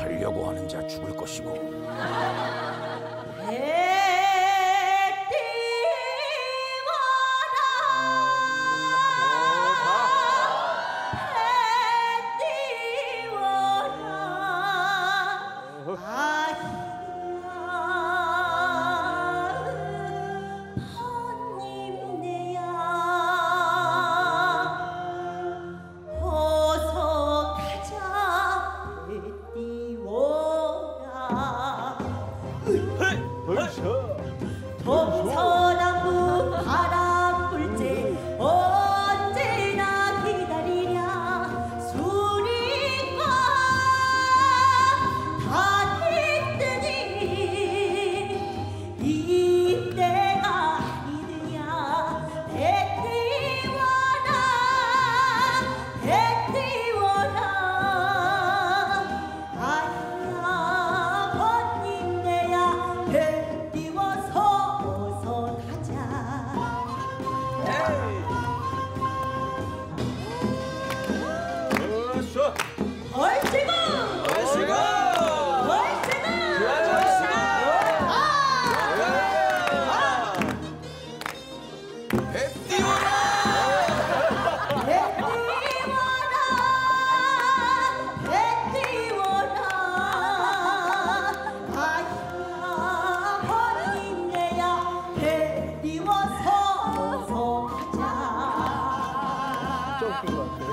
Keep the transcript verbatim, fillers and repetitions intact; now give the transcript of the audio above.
살려고 하는 자 죽을 것이고. 동서남북 바람 불지 언제나 기다리랴. 수리가 다 됐더니 이때가 아니느냐. 대띠워라 대띠워라. 아야 번님네야 대띠워서 얼씨구! 얼씨구! 얼씨구! 배 띄워라! 배 띄워라! 배 띄워라! 아야 번님네야 배 띄워서 어서 가자.